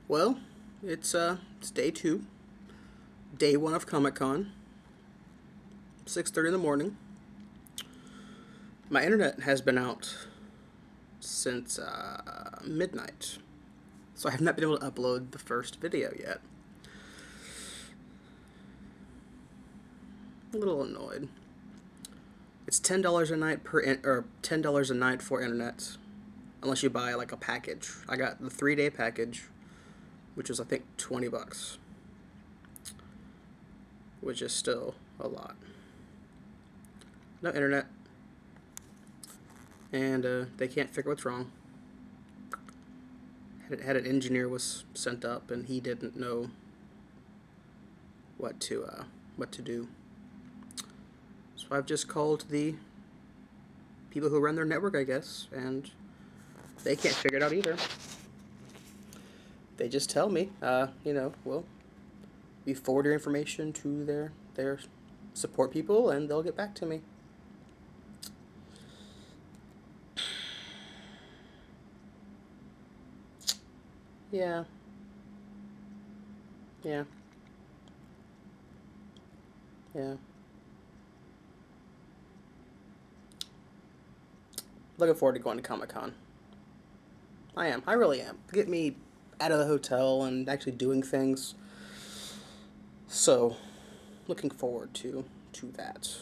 Well, it's day two, day one of Comic Con, 6:30 in the morning. My internet has been out since midnight, so I have not been able to upload the first video yet. A little annoyed. It's $10 a night or $10 a night for internet, unless you buy like a package. I got the 3-day package, which was I think $20, which is still a lot. No internet, and they can't figure what's wrong. Had an engineer was sent up, and he didn't know what to do. So I've just called the people who run their network, I guess, and they can't figure it out either. They just tell me, well, we forward your information to their support people, and they'll get back to me. Yeah. Yeah. Yeah. Looking forward to going to Comic-Con. I am. I really am. Get me out of the hotel and actually doing things. So, looking forward to that.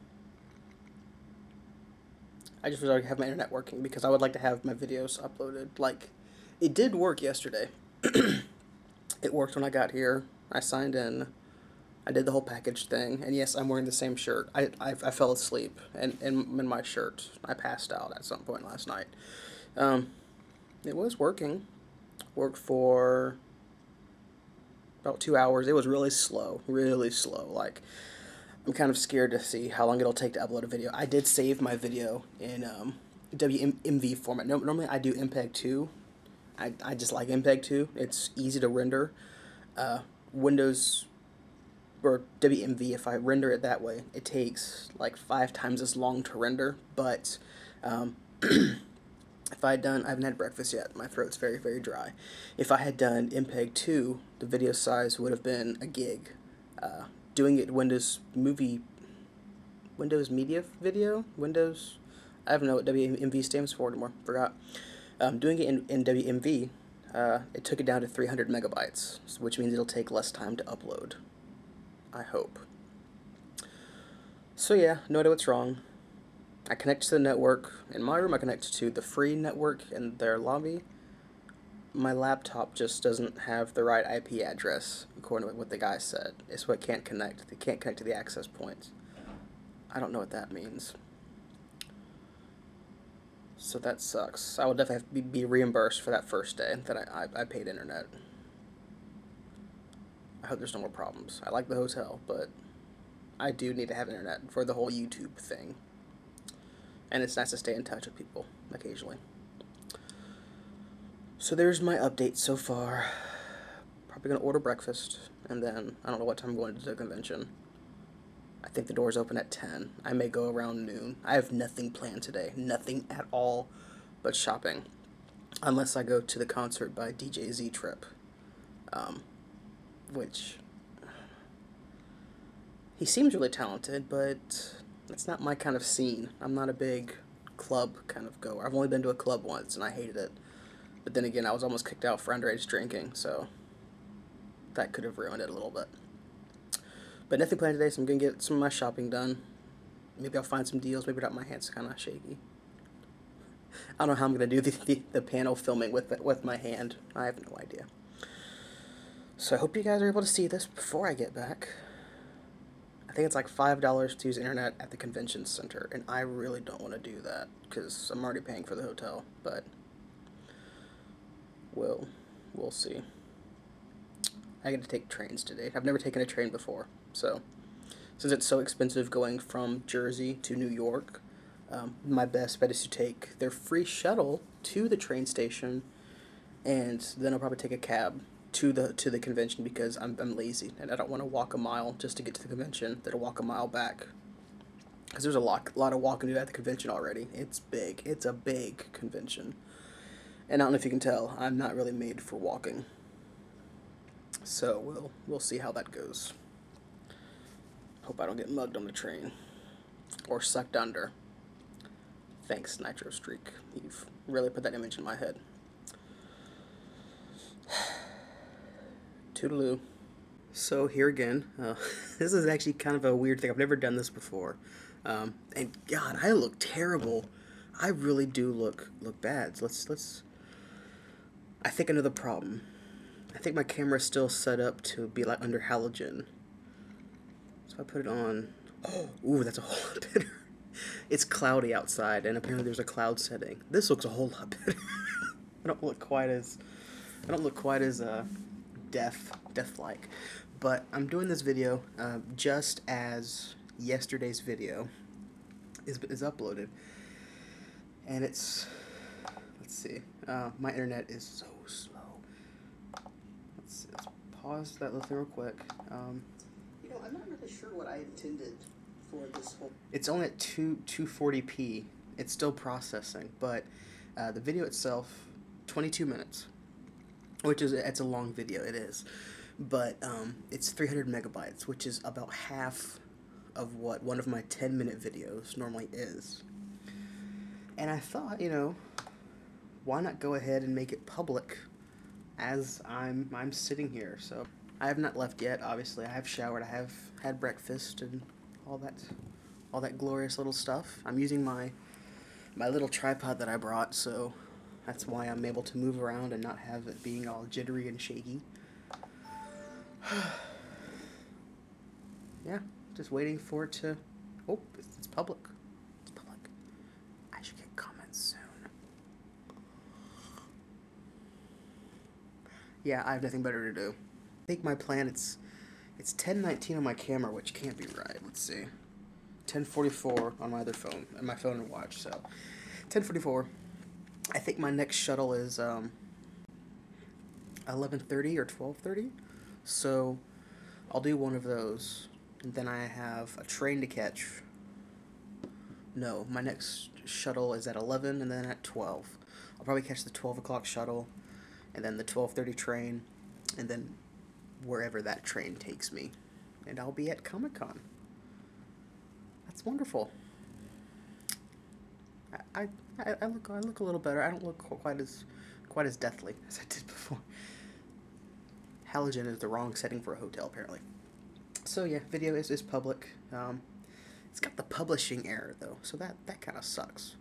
I just wish I could have my internet working because I would like to have my videos uploaded. Like, it did work yesterday. It worked when I got here. I signed in. I did the whole package thing. And yes, I'm wearing the same shirt. I fell asleep in my shirt. I passed out at some point last night. It was working. Worked for about 2 hours. It was really slow. Really slow. Like, I'm kind of scared to see how long it'll take to upload a video. I did save my video in WMV format. Normally I do MPEG 2. I just like MPEG 2. It's easy to render. Windows or WMV, if I render it that way, it takes like 5 times as long to render. But if I haven't had breakfast yet. My throat's very, very dry. If I had done MPEG 2, the video size would have been a gig. Doing it Windows Media Video? I don't know what WMV stands for anymore. Forgot. Doing it in WMV, it took it down to 300 megabytes, which means it'll take less time to upload. I hope. So yeah, no idea what's wrong. I connect to the network. In my room, I connect to the free network in their lobby. My laptop just doesn't have the right IP address, according to what the guy said. It's what can't connect. They can't connect to the access points. I don't know what that means. So that sucks. I will definitely have to be reimbursed for that first day that I paid internet. I hope there's no more problems. I like the hotel, but I do need to have internet for the whole YouTube thing. And it's nice to stay in touch with people occasionally. So there's my update so far. Probably going to order breakfast, and then I don't know what time I'm going to the convention. I think the doors open at 10. I may go around noon. I have nothing planned today. Nothing at all but shopping. Unless I go to the concert by DJ Z-Trip. Which, he seems really talented, but that's not my kind of scene. I'm not a big club kind of goer. I've only been to a club once, and I hated it. But then again, I was almost kicked out for underage drinking, so that could have ruined it a little bit. But nothing planned today, so I'm going to get some of my shopping done. Maybe I'll find some deals. Maybe not. My hand's kind of shaky. I don't know how I'm going to do the panel filming with my hand. I have no idea. So I hope you guys are able to see this before I get back. I think it's like $5 to use internet at the convention center, and I really don't want to do that because I'm already paying for the hotel. But we'll see. I get to take trains today. I've never taken a train before, so since it's so expensive going from Jersey to New York, my best bet is to take their free shuttle to the train station, and then I'll probably take a cab to the convention because I'm lazy and I don't want to walk a mile just to get to the convention. Then walk a mile back because there's a lot of walking to do at the convention already. It's big. It's a big convention, and I don't know if you can tell, I'm not really made for walking. So we'll see how that goes. Hope I don't get mugged on the train or sucked under. Thanks, Nitro Streak. You've really put that image in my head. Toodaloo. So here again, this is actually kind of a weird thing. I've never done this before, and God, I look terrible. I really do look bad. So let's. I think another problem. I think my camera's still set up to be like under halogen. So I put it on. Oh, ooh, that's a whole lot better. It's cloudy outside, and apparently there's a cloud setting. This looks a whole lot better. I don't look quite as death-like. But I'm doing this video just as yesterday's video is uploaded, and it's, let's see, my internet is so slow. Let's pause that little thing real quick. You know, I'm not really sure what I intended for this whole. It's only at 240p. It's still processing, but the video itself, 22 minutes, which is, it's a long video. It is. But it's 300 megabytes, which is about half of what one of my 10-minute videos normally is. And I thought, you know, why not go ahead and make it public as I'm sitting here. So I have not left yet, obviously. I have showered, I have had breakfast and all that glorious little stuff. I'm using my little tripod that I brought, so that's why I'm able to move around and not have it being all jittery and shaky. Yeah, just waiting for it to. Oh, it's public. It's public. I should get comments soon. Yeah, I have nothing better to do. I think my plan, it's 10:19 on my camera, which can't be right. Let's see. 10:44 on my other phone, and my phone and watch. So 10:44. I think my next shuttle is 11:30 or 12:30. So I'll do one of those, and then I have a train to catch. No, my next shuttle is at 11 and then at 12. I'll probably catch the 12 o'clock shuttle, and then the 12:30 train, and then wherever that train takes me. And I'll be at Comic-Con. That's wonderful. I look a little better. I don't look quite as deathly as I did before. Halogen is the wrong setting for a hotel, apparently. So yeah, video is public. It's got the publishing error though, so that kind of sucks.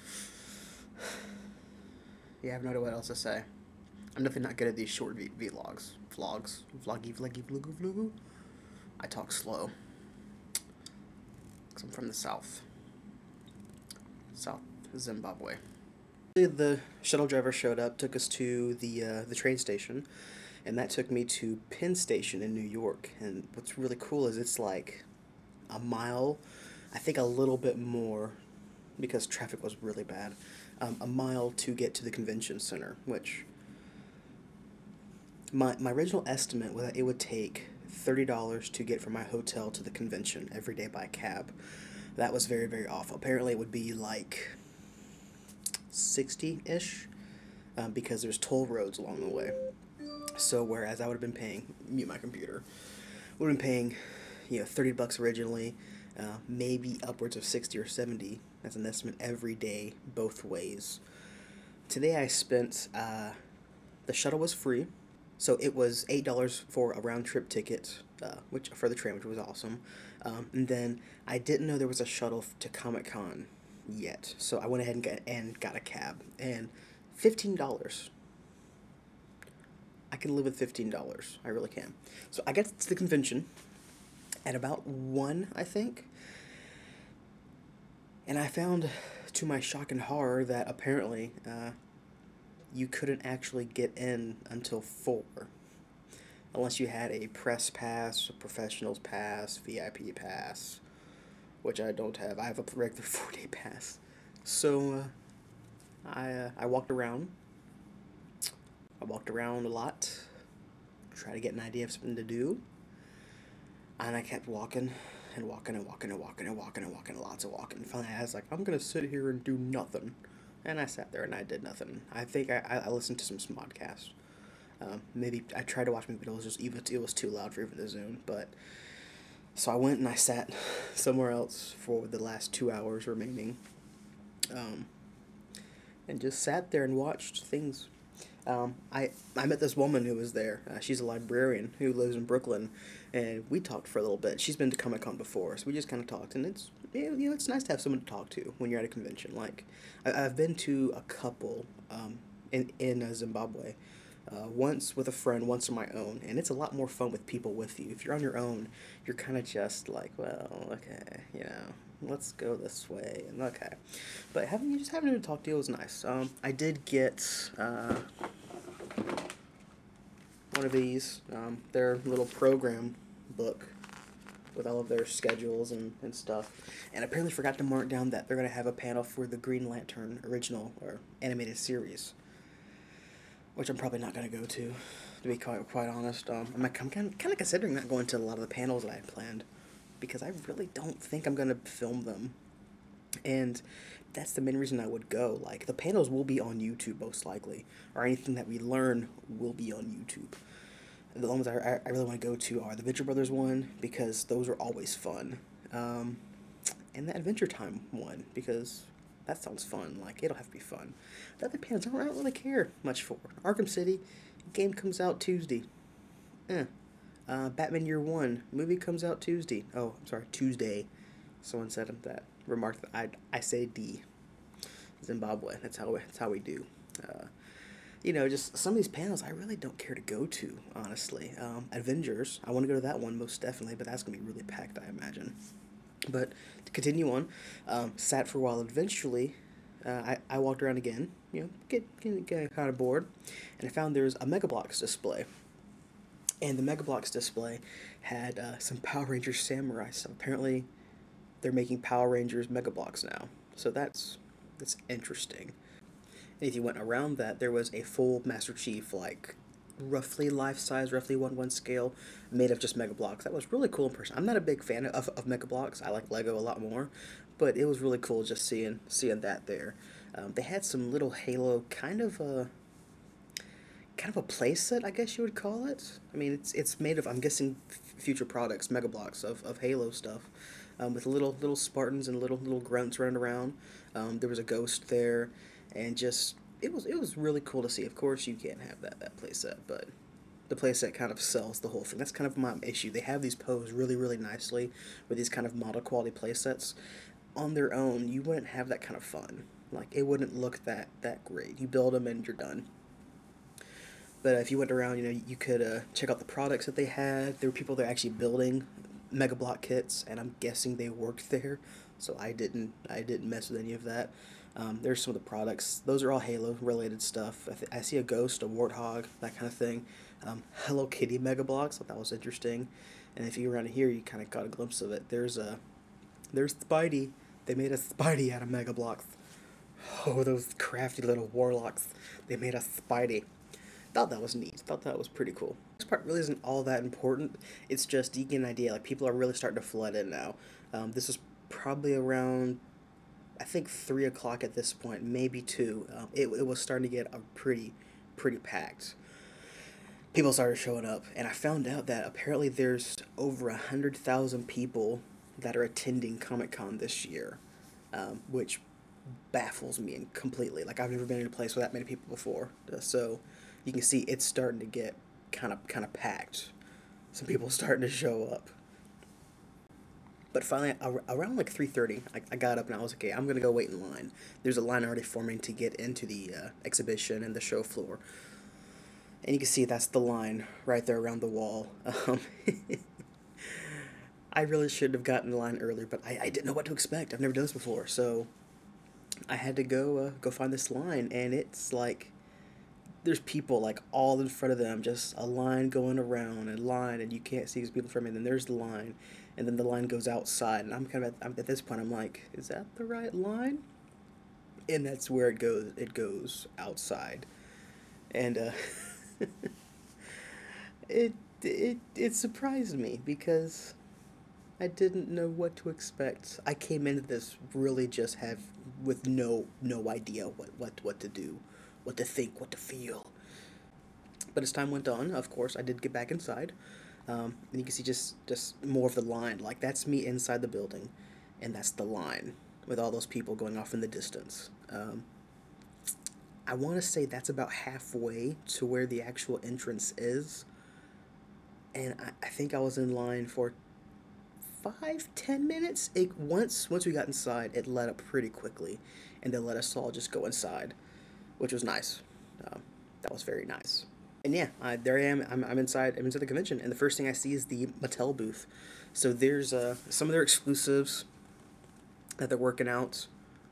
Yeah, I have no idea what else to say. I'm definitely not good at these short vlogs. Vloggy. I talk slow. Cause I'm from the South Zimbabwe. The shuttle driver showed up, took us to the train station, and that took me to Penn Station in New York. And what's really cool is it's like a mile, I think a little bit more, because traffic was really bad, a mile to get to the convention center, which my original estimate was that it would take $30 to get from my hotel to the convention every day by cab. That was very, very off. Apparently it would be like 60-ish, because there's toll roads along the way. So whereas I would have been paying, mute my computer, would have been paying, you know, $30 originally, maybe upwards of 60 or 70 as an estimate every day, both ways. Today I spent, the shuttle was free, so it was $8 for a round trip ticket, which for the train, which was awesome. And then I didn't know there was a shuttle to Comic-Con yet, so I went ahead and got a cab, and $15. I can live with $15. I really can. So I got to the convention at about 1, I think, and I found, to my shock and horror, that apparently you couldn't actually get in until 4, unless you had a press pass, a professionals pass, VIP pass, which I don't have. I have a regular 4-day pass. So I walked around. I walked around a lot, try to get an idea of something to do, and I kept walking and walking, lots of walking. Finally, I was like, I'm gonna sit here and do nothing, and I sat there and I did nothing. I think I listened to some Smodcast. Maybe I tried to watch me, but it was too loud for even the Zune. But so I went and I sat somewhere else for the last 2 hours remaining, um, and just sat there and watched things. I met this woman who was there. She's a librarian who lives in Brooklyn, and we talked for a little bit. She's been to Comic Con before, so we just kind of talked, and it's nice to have someone to talk to when you're at a convention. Like I've been to a couple in Zimbabwe. Once with a friend, once on my own, and it's a lot more fun with people with you. If you're on your own, you're kind of just like, well, okay, let's go this way, and okay. But having to talk to you was nice. I did get one of these, their little program book with all of their schedules and stuff. And I apparently forgot to mark down that they're going to have a panel for the Green Lantern original or animated series, which I'm probably not going to go to be quite honest. I'm kind of considering not going to a lot of the panels that I had planned, because I really don't think I'm going to film them. And that's the main reason I would go. Like, the panels will be on YouTube most likely, or anything that we learn will be on YouTube. The ones I really want to go to are the Venture Brothers one, because those are always fun. And the Adventure Time one, because that sounds fun. Like, it'll have to be fun. The other panels I don't really care much for. Arkham City, game comes out Tuesday. Batman Year One, movie comes out Tuesday. Oh, I'm sorry, Tuesday. Someone said that. Remarked that I say D. Zimbabwe. That's how we do. Just some of these panels I really don't care to go to, honestly. Avengers, I want to go to that one most definitely, but that's going to be really packed, I imagine. But to continue on, sat for a while. Eventually, I walked around again, get kind of bored, and I found there's a Mega Bloks display. And the Mega Bloks display had some Power Rangers Samurai stuff. Apparently, they're making Power Rangers Mega Bloks now. So that's interesting. And if you went around that, there was a full Master Chief, like roughly life size, roughly 1/1 scale, made of just Mega Bloks. That was really cool in person. I'm not a big fan of Mega Bloks. I like Lego a lot more, but it was really cool just seeing that there. They had some little Halo kind of a playset, I guess you would call it. I mean, it's made of, I'm guessing, future products, Mega Bloks of Halo stuff, with little Spartans and little grunts running around. There was a ghost there, and just it was really cool to see. Of course, you can't have that playset, but the playset kind of sells the whole thing. That's kind of my issue. They have these posed really, really nicely with these kind of model quality playsets. On their own, you wouldn't have that kind of fun. Like, it wouldn't look that great. You build them and you're done. But if you went around, you could check out the products that they had. There were people that are actually building Mega Block kits, and I'm guessing they worked there, so I didn't mess with any of that. There's some of the products. Those are all Halo related stuff. I see a ghost, a warthog, that kind of thing. Hello Kitty Mega Bloks. I thought that was interesting. And if you were around here, you kind of got a glimpse of it. There's Spidey. They made a Spidey out of Mega Bloks. Oh, those crafty little warlocks. They made a Spidey. Thought that was neat. Thought that was pretty cool. This part really isn't all that important. It's just you get an idea. Like, people are really starting to flood in now. This is probably around, I think, 3 o'clock at this point, maybe 2. It was starting to get a pretty packed. People started showing up, and I found out that apparently there's over 100,000 people that are attending Comic Con this year, which baffles me completely. Like, I've never been in a place with that many people before. So you can see it's starting to get kind of packed. Some people starting to show up. But finally, around like 3:30, I got up and I was like, okay, I'm gonna go wait in line. There's a line already forming to get into the exhibition and the show floor. And you can see that's the line right there around the wall. I really should have gotten in line earlier, but I didn't know what to expect. I've never done this before, so I had to go find this line, and it's like there's people like all in front of them, just a line going around and line, and you can't see these people from it. And then there's the line, and then the line goes outside, and I'm at this point I'm like, is that the right line? And that's where it goes. It goes outside, and it surprised me because I didn't know what to expect. I came into this really just with no idea what to do, what to think, what to feel. But as time went on, of course, I did get back inside, and you can see just more of the line. Like that's me inside the building, and that's the line with all those people going off in the distance. I want to say that's about halfway to where the actual entrance is, and I think I was in line for 5-10 minutes. Once we got inside, it let up pretty quickly, and they let us all just go inside, which was nice. That was very nice. And yeah, there I am. I'm inside. I'm inside the convention, and the first thing I see is the Mattel booth. So there's some of their exclusives that they're working out.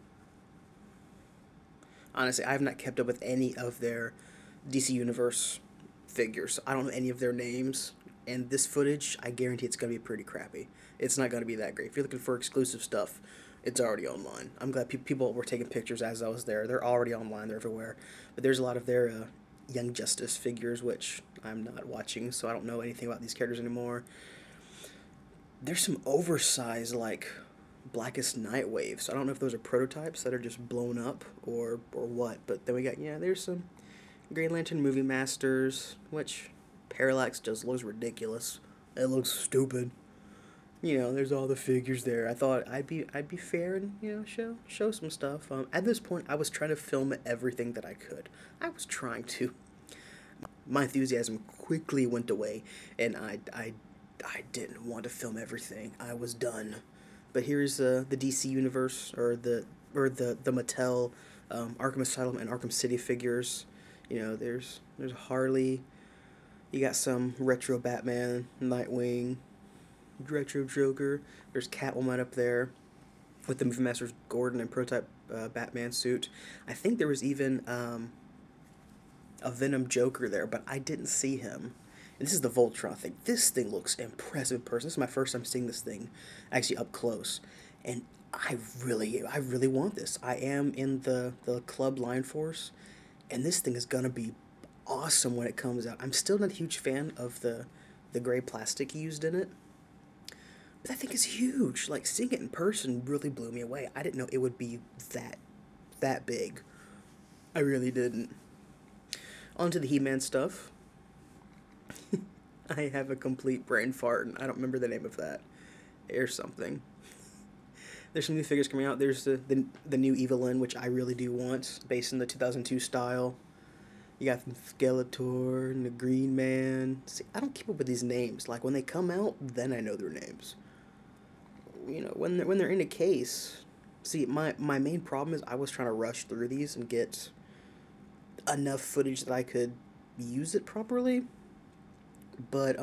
Honestly, I have not kept up with any of their DC Universe figures. I don't know any of their names, and this footage, I guarantee it's gonna be pretty crappy. It's not gonna be that great. If you're looking for exclusive stuff, it's already online. I'm glad people were taking pictures as I was there. They're already online. They're everywhere. But there's a lot of their Young Justice figures, which I'm not watching, so I don't know anything about these characters anymore. There's some oversized, like, Blackest Nightwave, so I don't know if those are prototypes that are just blown up or what, but then we got, yeah, there's some Green Lantern Movie Masters, which Parallax just looks ridiculous. It looks stupid. You know, there's all the figures there. I thought I'd be fair and, you know, show some stuff. At this point, I was trying to film everything that I could. I was trying to. My enthusiasm quickly went away, and I didn't want to film everything. I was done. But here's the DC Universe, or the Mattel Arkham Asylum and Arkham City figures. You know, there's Harley. You got some retro Batman, Nightwing, retro Joker. There's Catwoman up there with the Movie Masters Gordon and prototype Batman suit. I think there was even a Venom Joker there, but I didn't see him. And this is the Voltron thing. This thing looks impressive in person. This is my first time seeing this thing actually up close. And I really want this. I am in the Club Line Force, and this thing is going to be awesome when it comes out. I'm still not a huge fan of the gray plastic used in it, but that thing is huge. Like, seeing it in person really blew me away. I didn't know it would be that big. I really didn't. On to the He-Man stuff. I have a complete brain fart, and I don't remember the name of that. Or something. There's some new figures coming out. There's the new Evelyn, which I really do want, based in the 2002 style. You got the Skeletor and the Green Man. See, I don't keep up with these names. Like, when they come out, then I know their names. You know, when they're in a case. See, my main problem is I was trying to rush through these and get enough footage that I could use it properly. But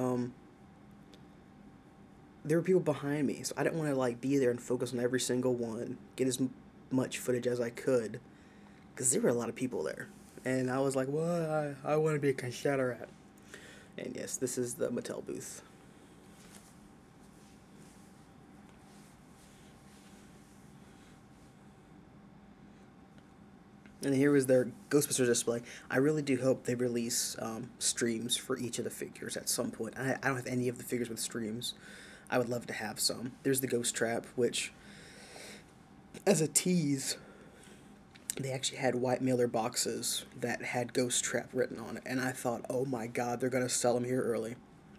there were people behind me, so I didn't want to like be there and focus on every single one, get as much footage as I could, because there were a lot of people there, and I was like, well, I want to be a shadow rat. And yes, this is the Mattel booth. And here was their Ghostbusters display. I really do hope they release streams for each of the figures at some point. I don't have any of the figures with streams. I would love to have some. There's the Ghost Trap, which, as a tease, they actually had white mailer boxes that had Ghost Trap written on it. And I thought, oh my god, they're going to sell them here early.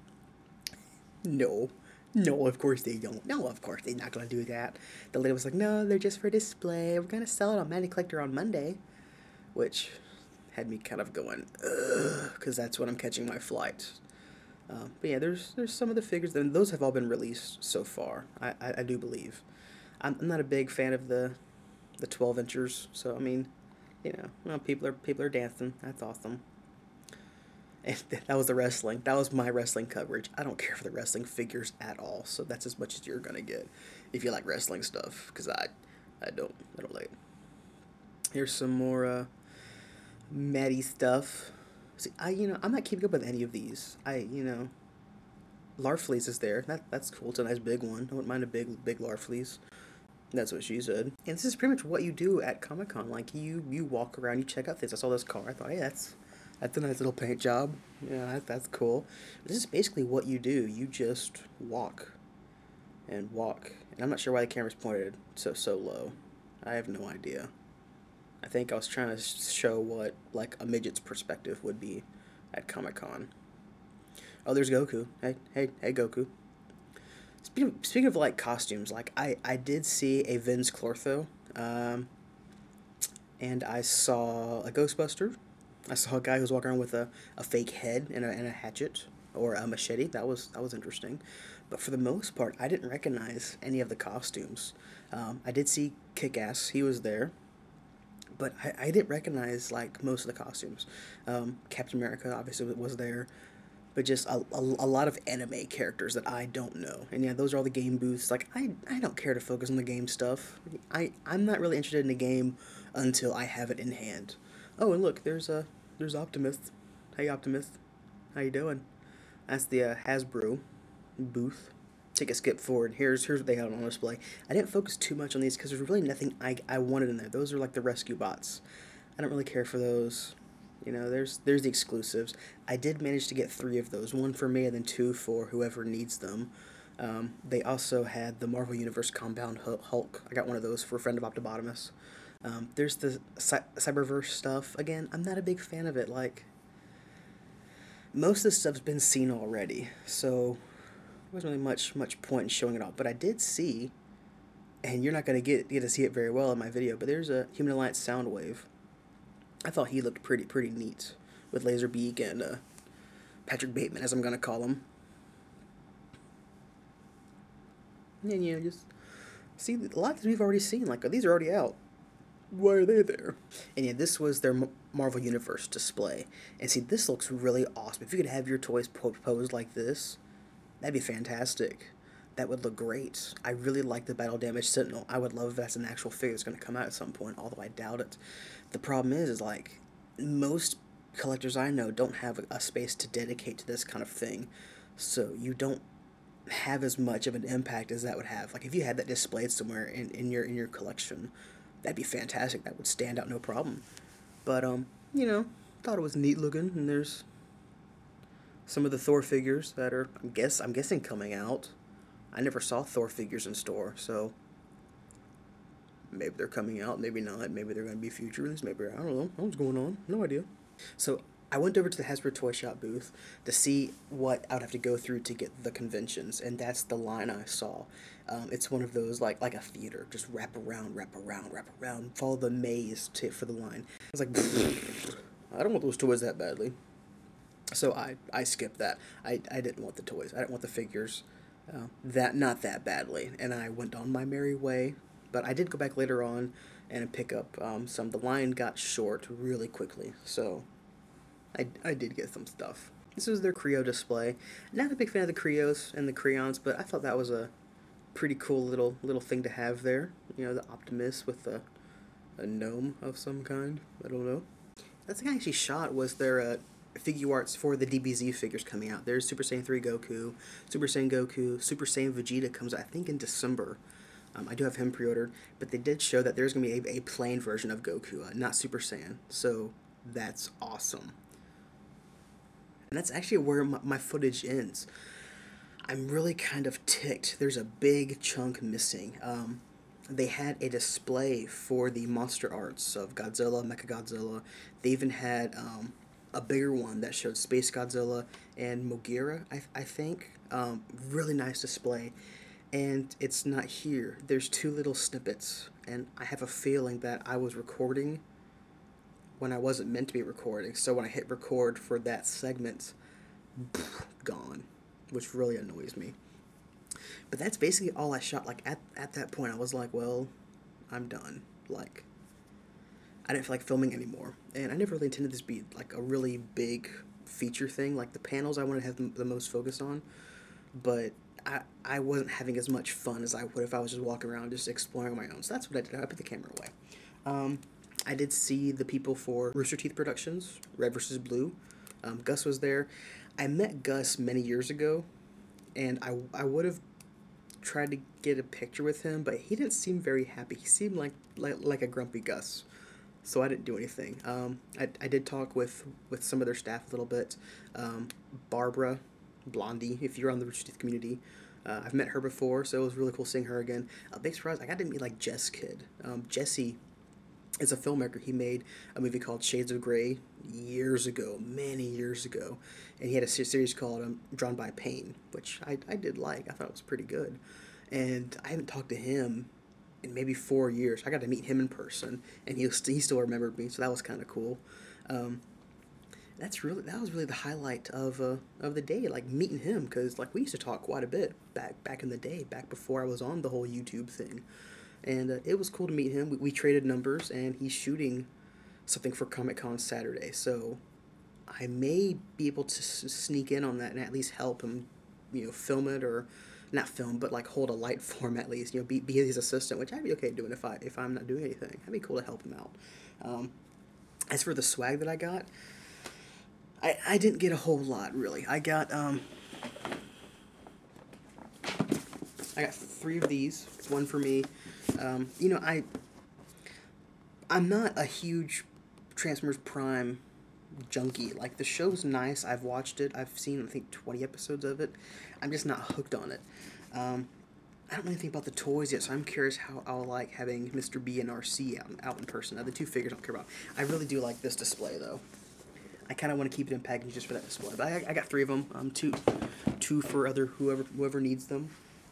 No. No, of course they don't. No, of course they're not going to do that. The lady was like, no, they're just for display. We're going to sell it on Manny Collector on Monday. Which had me kind of going, ugh, because that's when I'm catching my flight. But yeah, there's some of the figures, and those have all been released so far, I do believe. I'm not a big fan of the 12-inchers, so I mean, you know, well, people are dancing. That's awesome. And that was the wrestling. That was my wrestling coverage. I don't care for the wrestling figures at all, so that's as much as you're gonna get if you like wrestling stuff, because I don't like it. Here's some more Maddie stuff. See, I'm not keeping up with any of these. Larfleeze is there. That's cool. It's a nice big one. I wouldn't mind a big Larfleeze. That's what she said. And this is pretty much what you do at Comic-Con. Like, you walk around, you check out things. I saw this car. I thought, hey, that's a nice little paint job. Yeah, that's cool. This is basically what you do. You just walk and walk. And I'm not sure why the camera's pointed so low. I have no idea. I think I was trying to show what, like, a midget's perspective would be at Comic-Con. Oh, there's Goku. Hey, Goku. Speaking of like costumes, like I did see a Vince Clortho, um, and I saw a Ghostbuster. I saw a guy who was walking around with a fake head and a hatchet or a machete. That was interesting, but for the most part, I didn't recognize any of the costumes. I did see Kick-Ass. He was there, but I didn't recognize like most of the costumes. Captain America obviously was there, but just a lot of anime characters that I don't know. And yeah, those are all the game booths. Like I don't care to focus on the game stuff. I'm not really interested in the game until I have it in hand. Oh, and look, there's Optimus. Hey Optimus, how you doing? That's the Hasbro booth. Take a skip forward. Here's what they had on display. I didn't focus too much on these because there's really nothing I wanted in there. Those are like the rescue bots. I don't really care for those. You know, there's the exclusives. I did manage to get 3 of those. 1 for me and then 2 for whoever needs them. They also had the Marvel Universe Compound Hulk. I got one of those for a friend of Optibotimus. There's the Cyberverse stuff. Again, I'm not a big fan of it. Like, most of the stuff's been seen already, so there wasn't really much point in showing it off. But I did see, and you're not gonna get to see it very well in my video, but there's a Human Alliance Soundwave. I thought he looked pretty neat with Laserbeak and Patrick Bateman, as I'm gonna call him. And you know, just see a lot of things we've already seen. Like these are already out. Why are they there? And yeah, this was their Marvel Universe display. And see, this looks really awesome. If you could have your toys posed like this, that'd be fantastic. That would look great. I really like the Battle Damage Sentinel. I would love if that's an actual figure that's going to come out at some point, although I doubt it. The problem is like, most collectors I know don't have a space to dedicate to this kind of thing. So you don't have as much of an impact as that would have. Like if you had that displayed somewhere in your collection, that'd be fantastic. That would stand out no problem. But you know, thought it was neat looking, and there's some of the Thor figures that are I'm guessing coming out. I never saw Thor figures in store, so maybe they're coming out, maybe not. Maybe they're going to be future release. Maybe I don't know. What's going on? No idea. So I went over to the Hasbro Toy Shop booth to see what I would have to go through to get the conventions, and that's the line I saw. It's one of those like a theater, just wrap around, follow the maze for the line. I was like, I don't want those toys that badly, so I skipped that. I didn't want the toys. I didn't want the figures. Not that badly, and I went on my merry way. But I did go back later on and pick up some. The line got short really quickly, so I did get some stuff. This was their Creo display. Not a big fan of the Creos and the Creons, but I thought that was a pretty cool little thing to have there. You know, the Optimus with a gnome of some kind. I don't know. The thing I actually shot was their figure arts for the DBZ figures coming out. There's Super Saiyan 3 Goku, Super Saiyan Vegeta comes out, I think, in December. I do have him pre-ordered, but they did show that there's going to be a plain version of Goku, not Super Saiyan, so that's awesome. And that's actually where my footage ends. I'm really kind of ticked. There's a big chunk missing. They had a display for the monster arts of Godzilla, Mechagodzilla. They even had a bigger one that showed Space Godzilla and Mogira, I think. Really nice display. And it's not here. There's 2 little snippets, and I have a feeling that I was recording when I wasn't meant to be recording. So when I hit record for that segment, gone, which really annoys me. But that's basically all I shot. Like at that point, I was like, well, I'm done. Like, I didn't feel like filming anymore, and I never really intended this to be like a really big feature thing. Like the panels, I wanted to have the most focus on, but I wasn't having as much fun as I would if I was just walking around just exploring on my own. So that's what I did. I put the camera away. I did see the people for Rooster Teeth Productions, Red vs. Blue. Gus was there. I met Gus many years ago, and I would have tried to get a picture with him, but he didn't seem very happy. He seemed like a grumpy Gus, so I didn't do anything. I did talk with some of their staff a little bit. Barbara, Blondie, if you're on the Rooster Teeth community. I've met her before, so it was really cool seeing her again. Big surprise, I got to meet like Jess Kid. Jessie is a filmmaker. He made a movie called Shades of Grey years ago, many years ago, and he had a series called Drawn by Pain, which I did like. I thought it was pretty good, and I haven't talked to him in maybe 4 years. I got to meet him in person, and he still remembered me, so that was kind of cool. Um, that was really the highlight of the day, like meeting him, because like we used to talk quite a bit back in the day, back before I was on the whole YouTube thing, and it was cool to meet him. We traded numbers, and he's shooting something for Comic Con Saturday, so I may be able to sneak in on that and at least help him, film it, or not film, but like hold a light for him at least. Be his assistant, which I'd be okay doing if I'm not doing anything. That'd be cool to help him out. As for the swag that I got, I didn't get a whole lot really. I got 3 of these, one for me. I'm not a huge Transformers Prime junkie. Like, the show's nice. I've watched it. I've seen, I think, 20 episodes of it. I'm just not hooked on it. I don't know anything about the toys yet, so I'm curious how I'll like having Mr. B and RC out in person. Now, the 2 figures I don't care about. I really do like this display, though. I kind of want to keep it in packaging just for that display. But I got 3 of them. Two for whoever needs them.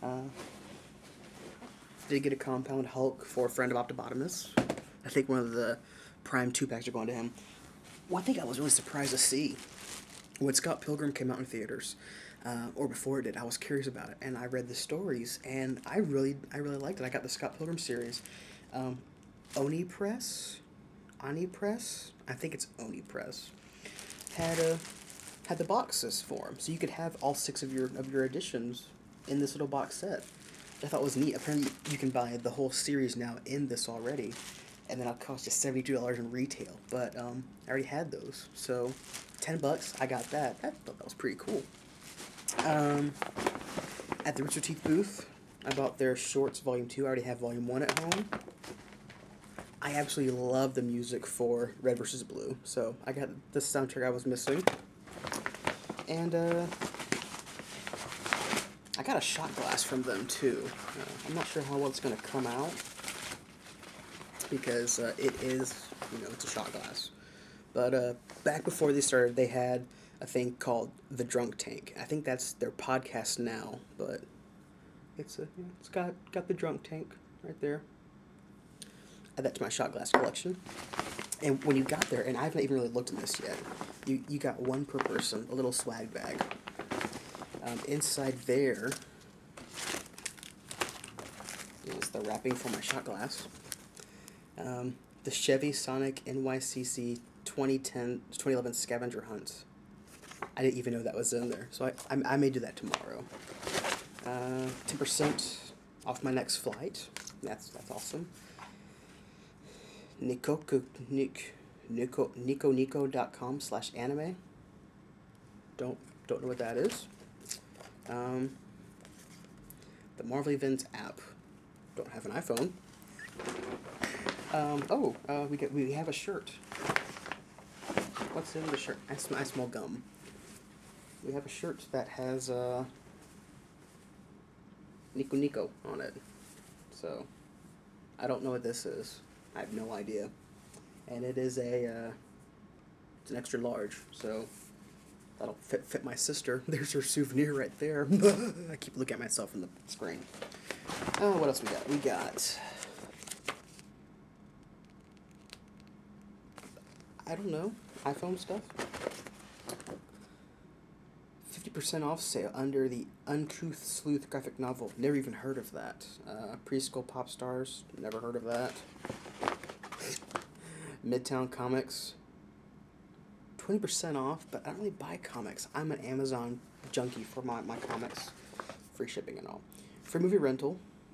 Did get a Compound Hulk for a friend of Optibotimus. I think one of the Prime 2 packs are going to him. One thing I was really surprised to see, when Scott Pilgrim came out in theaters, or before it did, I was curious about it, and I read the stories, and I really liked it. I got the Scott Pilgrim series. Oni Press, I think it's Oni Press, had the boxes for them, so you could have all 6 of your editions in this little box set. I thought was neat. Apparently, you can buy the whole series now in this already, and then it'll cost you $72 in retail. But I already had those, so $10. I got that. I thought that was pretty cool. At the Rooster Teeth booth, I bought their Shorts Volume 2. I already have Volume 1 at home. I absolutely love the music for Red vs. Blue, so I got the soundtrack I was missing. And I got a shot glass from them, too. I'm not sure how well it's going to come out, because it is, it's a shot glass. But back before they started, they had a thing called The Drunk Tank. I think that's their podcast now, but it's got The Drunk Tank right there. Add that to my shot glass collection. And when you got there, and I haven't even really looked at this yet, you got 1 per person, a little swag bag. Inside there is the wrapping for my shot glass. The Chevy Sonic NYCC 2011 scavenger hunt. I didn't even know that was in there, so I may do that tomorrow. 10% off my next flight. That's awesome. Nico.com/anime. Don't know what that is. The Marvel Events app. Don't have an iPhone. We have a shirt. What's in the shirt? I smell gum. We have a shirt that has Nico on it. So I don't know what this is. I have no idea. And it is it's an extra large, so that'll fit my sister. There's her souvenir right there. I keep looking at myself in the screen. What else we got? We got, I don't know, iPhone stuff. 50% off sale under the Uncouth Sleuth graphic novel. Never even heard of that. Preschool Pop Stars. Never heard of that. Midtown Comics. 20% off, but I don't really buy comics. I'm an Amazon junkie for my comics. Free shipping and all. Free movie rental.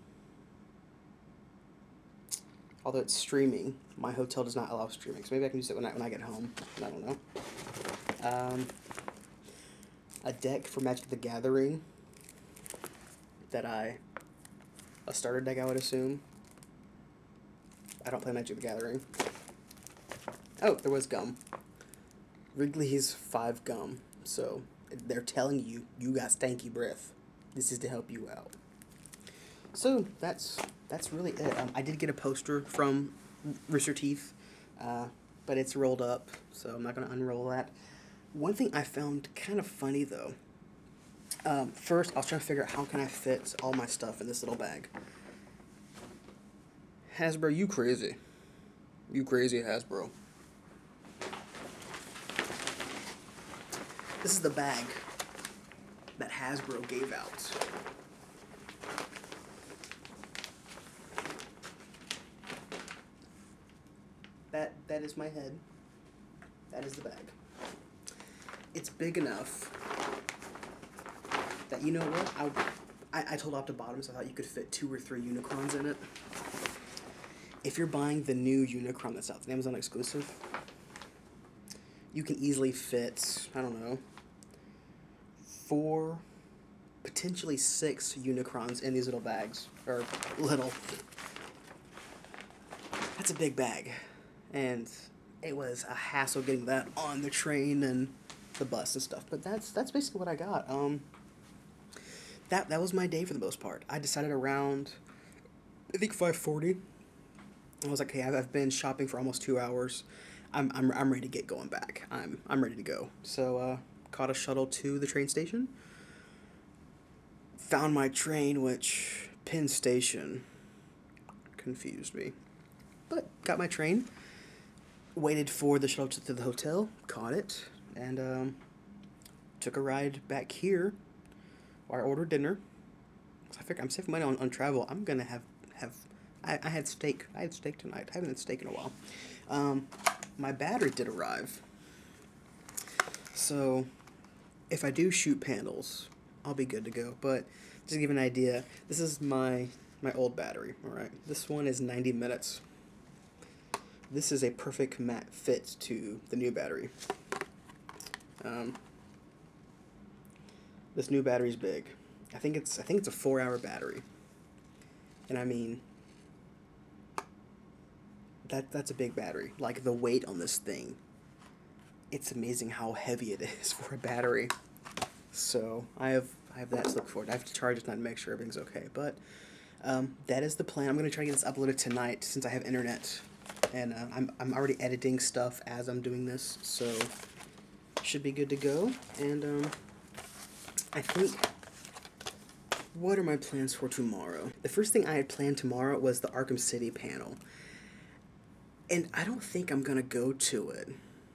Although it's streaming, my hotel does not allow streaming, so maybe I can use it when I get home. I don't know. A deck for Magic the Gathering a starter deck, I would assume. I don't play Magic the Gathering. Oh, there was gum. Wrigley's 5 gum. So they're telling you got stanky breath. This is to help you out. So that's really it. I did get a poster from Rooster Teeth, but it's rolled up, so I'm not gonna unroll that. One thing I found kind of funny though. First, I was trying to figure out how can I fit all my stuff in this little bag. Hasbro, you crazy. You crazy, Hasbro. This is the bag that Hasbro gave out. That is my head. That is the bag. It's big enough that, you know what, I told Optibottoms I thought you could fit 2 or 3 Unicrons in it. If you're buying the new Unicron that's out, the Amazon exclusive, you can easily fit, I don't know, 4, potentially 6 Unicrons in these little bags. Or little. That's a big bag. And it was a hassle getting that on the train and the bus and stuff. But that's basically what I got. That was my day for the most part. I decided around, I think 5:40. I was like, hey, I've been shopping for almost 2 hours. I'm ready to get going back. I'm ready to go. So caught a shuttle to the train station. Found my train, which Penn Station confused me. But got my train. Waited for the shuttle to the hotel. Caught it. And took a ride back here. Or I ordered dinner. So I figured I'm saving money on travel. I'm gonna have I had steak. I had steak tonight. I haven't had steak in a while. My battery did arrive. So if I do shoot panels, I'll be good to go. But just to give an idea, this is my old battery. All right, this one is 90 minutes. This is a perfect fit to the new battery. This new battery's big. I think it's a 4-hour battery. And I mean, that's a big battery. Like the weight on this thing, it's amazing how heavy it is for a battery. So I have that to look forward to. I have to charge it tonight to make sure everything's okay. But that is the plan. I'm gonna try to get this uploaded tonight since I have internet, and I'm already editing stuff as I'm doing this, so should be good to go. And I think, what are my plans for tomorrow? The first thing I had planned tomorrow was the Arkham City panel. And I don't think I'm going to go to it.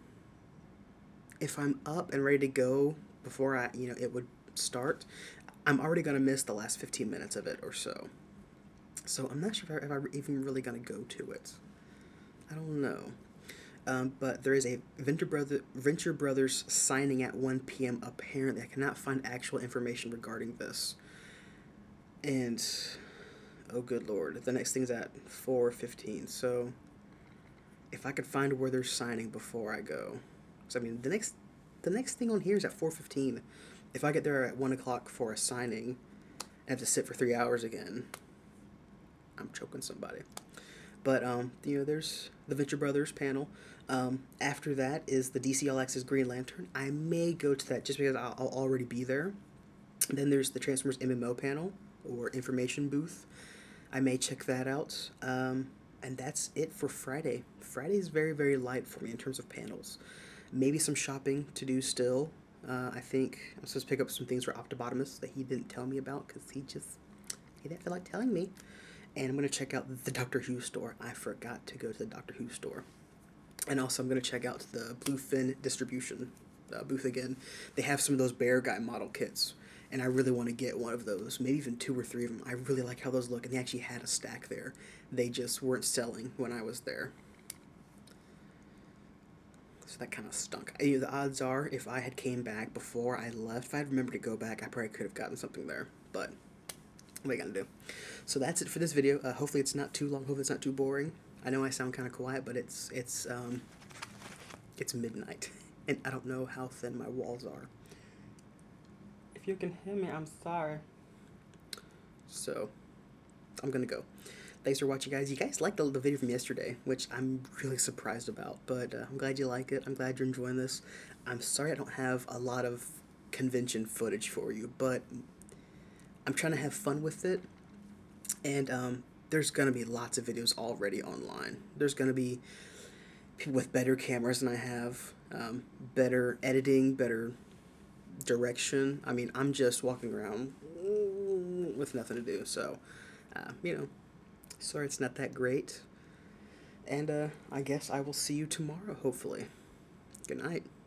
If I'm up and ready to go before it would start, I'm already going to miss the last 15 minutes of it or so. So I'm not sure if I'm even really going to go to it. I don't know. But there is a Venture Brothers signing at 1 p.m. apparently. I cannot find actual information regarding this. And, oh good lord, the next thing's at 4:15. So if I could find where they're signing before I go. So I mean, the next thing on here is at 4:15. If I get there at 1 o'clock for a signing and have to sit for 3 hours again, I'm choking somebody. But, there's the Venture Brothers panel. After that is the DC All Access Green Lantern. I may go to that just because I'll already be there. Then there's the Transformers MMO panel, or information booth. I may check that out. And that's it for Friday. Friday is very, very light for me in terms of panels. Maybe some shopping to do still. I think I'm supposed to pick up some things for Optibottomus that he didn't tell me about because he didn't feel like telling me. And I'm going to check out the Doctor Who store. I forgot to go to the Doctor Who store. And also I'm going to check out the Bluefin distribution booth again. They have some of those Bear Guy model kits. And I really want to get one of those, maybe even 2 or 3 of them. I really like how those look, and they actually had a stack there. They just weren't selling when I was there. So that kind of stunk. The odds are, if I had came back before I left, if I had remembered to go back, I probably could have gotten something there. But what are you going to do? So that's it for this video. Hopefully it's not too long. Hopefully it's not too boring. I know I sound kind of quiet, but it's midnight, and I don't know how thin my walls are. If you can hear me, I'm sorry. So, I'm gonna go. Thanks for watching, guys. You guys liked the video from yesterday, which I'm really surprised about, but I'm glad you like it. I'm glad you're enjoying this. I'm sorry I don't have a lot of convention footage for you, but I'm trying to have fun with it, and there's gonna be lots of videos already online. There's gonna be people with better cameras than I have, better editing, better direction. I mean, I'm just walking around with nothing to do, so, you know, sorry it's not that great. And I guess I will see you tomorrow, hopefully. Good night.